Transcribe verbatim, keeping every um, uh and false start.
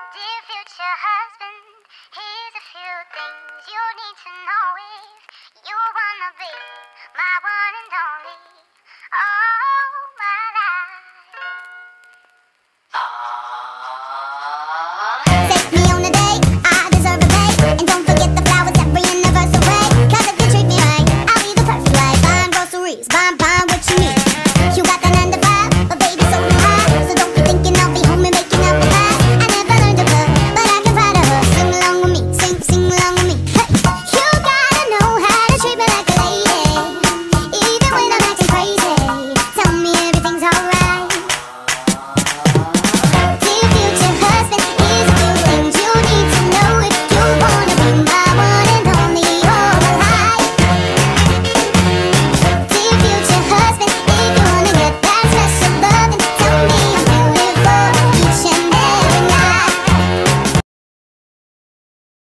Dear future husband, here's a few things you need to know if you wanna be my one and only. Oh.